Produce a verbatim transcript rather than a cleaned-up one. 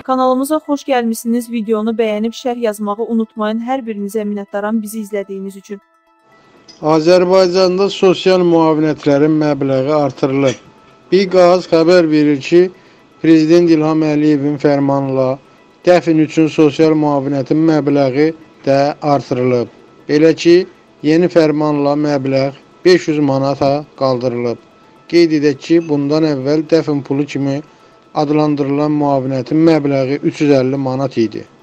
Kanalımıza xoş gəlmişsiniz. Videonu bəyənib şərh yazmağı unutmayın. Hər birinizə minnətdaram bizi izlədiyiniz üçün. Azərbaycanda sosial müavinətlərin məbləği artırılır. Biqaz xəbər verir ki, Prezident İlham Əliyevin fərmanıyla dəfn üçün sosial müavinətin məbləği də artırılıb. Belə ki, yeni fərmanla məbləğ beş yüz manata qaldırılıb. Qeyd edək ki, bundan əvvəl dəfn pulu kimi adlandırılan müavinətin məbləği üç yüz əlli manat idi.